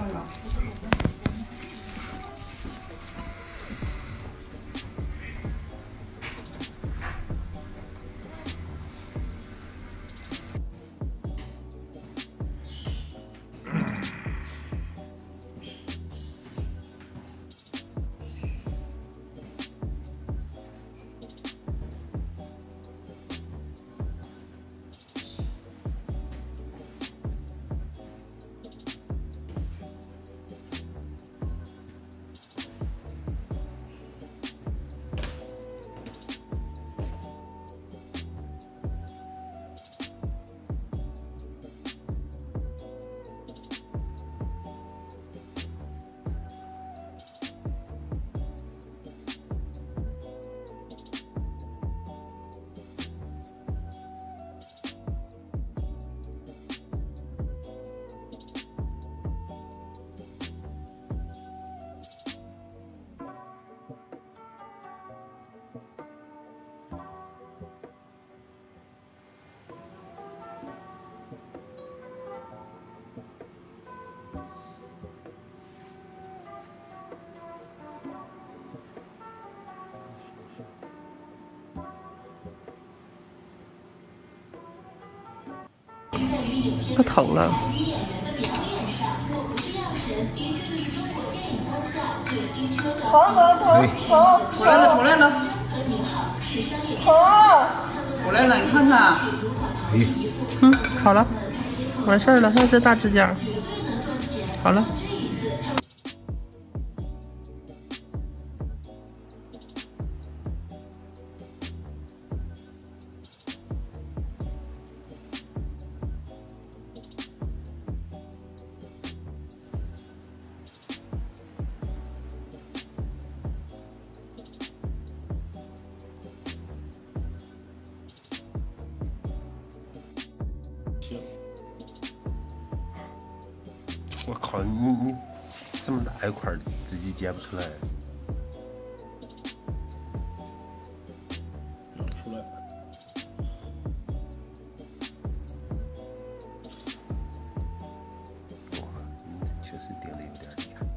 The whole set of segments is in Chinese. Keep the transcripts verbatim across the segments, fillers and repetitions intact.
它疼了。 疼疼疼疼！ 出来了，出来了， 疼！ 出来了，你看看。 嗯，好了，完事儿了，那是大指甲。好了。 我靠，你你这么大一块自己剪不出来。 能出来。 哇，你确实顶的有点厉害。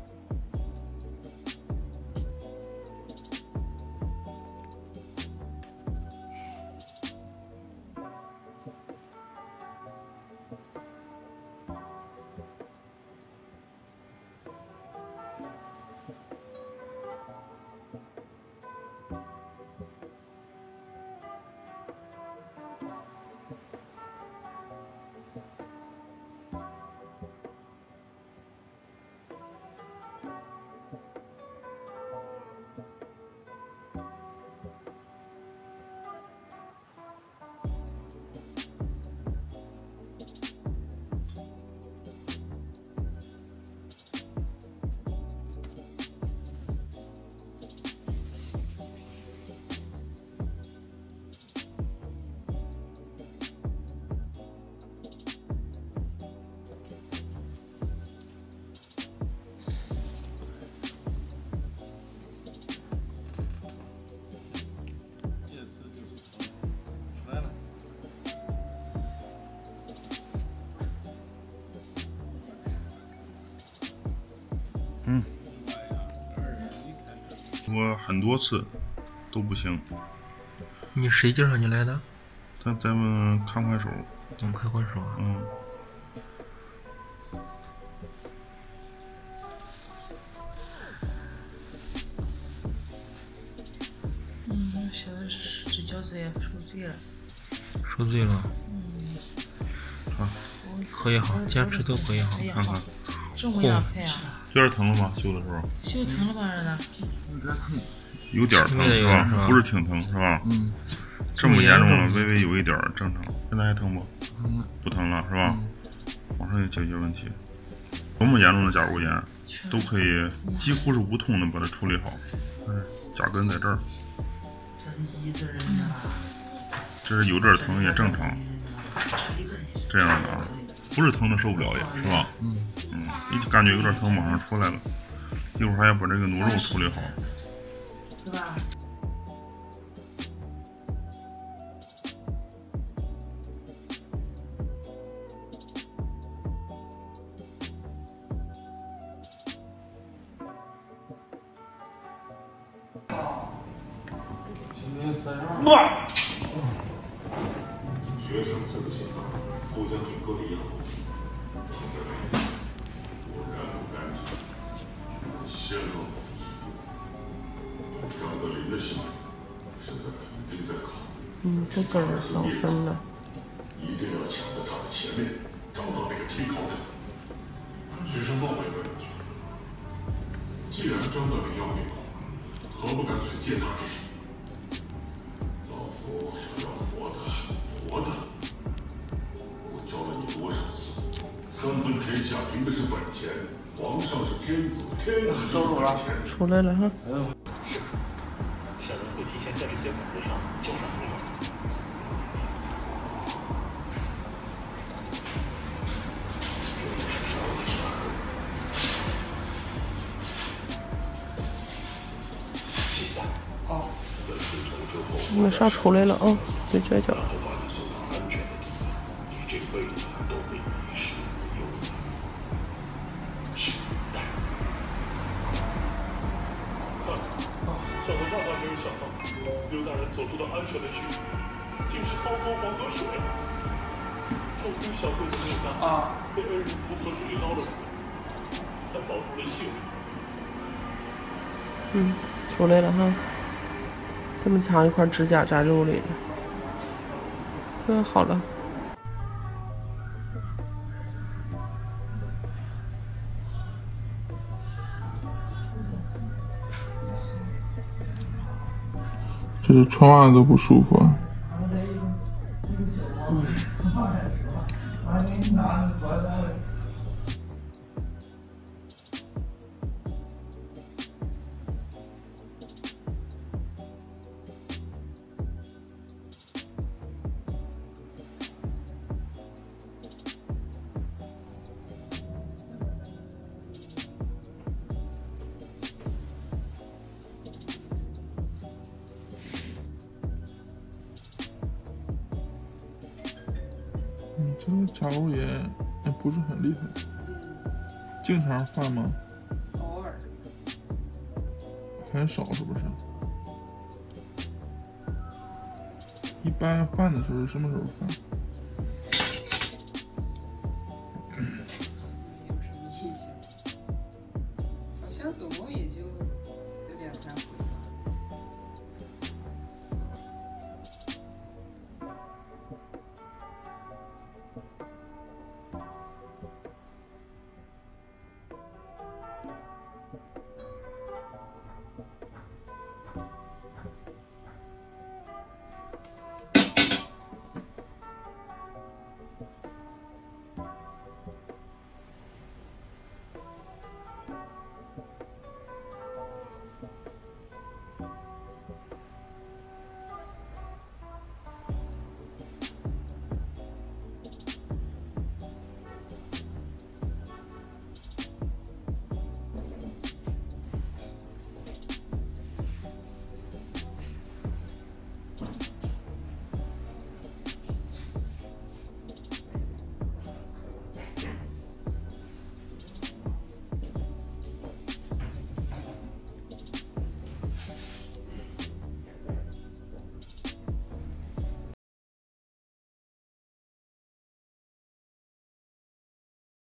嗯， 我很多次都不行。 你谁介绍你来的？ 在咱们看快手。 嗯，看快手啊。 嗯。 嗯，现在这脚趾也受罪了。 受罪了。 嗯。 啊。 喝也好，坚持都喝也好， 看看。 这么样开呀？ 有点疼了吗？修的时候？ 修疼了吧？这的。 有点疼是吧？不是挺疼是吧？ 嗯。 这么严重了，微微有一点正常。现在还疼不？ 嗯。 不疼了是吧？马上就解决问题。多么严重的甲沟炎，都可以几乎是无痛的把它处理好。嗯，甲根在这儿。这是有点疼也正常。这样的啊，不是疼的受不了也是吧？ 嗯嗯，一感觉有点疼，马上出来了。一会儿还要把这个奴肉处理好。 是吧？ 哇！ 学生刺的心脏，副将军割了一后，我敢不敢泄露？张德林的性命，现在肯定在考。 嗯，这根儿老深了。 一定要抢在他的前面，找到那个替考者。学生报也问了句：既然张德林要灭口，何不干脆借他之手？老夫想要活的，活的。我教了你多少次？三分天下凭的是本钱，皇上是天子，天子就是本钱。 出来了哈。 是。小人会提前在这些本子上交上费用。 马上出来了啊！别拽脚。 小的万万没有想到，刘大人所说的安全的区域，竟是滔滔黄河水。偷听小贵的命案啊，被恩人符合追捞了，还保住了性命。 嗯，出来了哈。这么长一块指甲在肉里了，这好了。 这是穿袜子都不舒服啊。 嗯。 嗯，这个甲沟炎也不是很厉害，经常犯吗？ 偶尔。 很少是不是？一般犯的时候是什么时候犯？ 没有什么印象，好像总共也就